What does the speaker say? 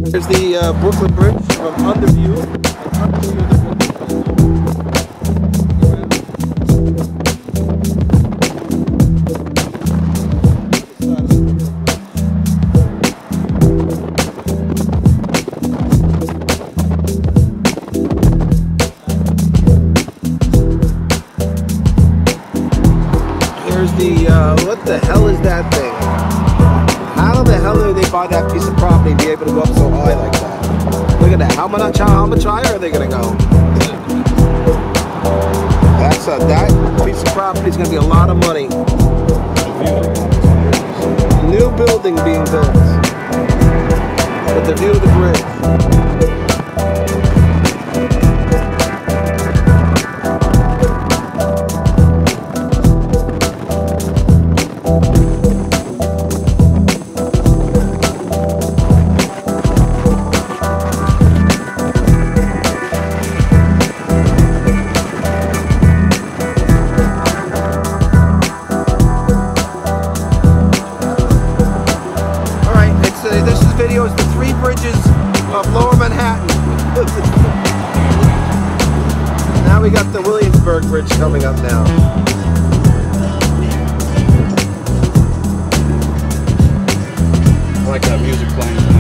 There's the Brooklyn Bridge from Underview. Underview of the Here's the, what the hell is that thing? How the hell did they buy that piece of property and be able to go up so high like that? Look at that. How much higher are they going to go? That piece of property is going to be a lot of money. New building being built with the view of the bridge. This video is the 3 bridges of Lower Manhattan. Now we got the Williamsburg Bridge coming up now. I like that music playing.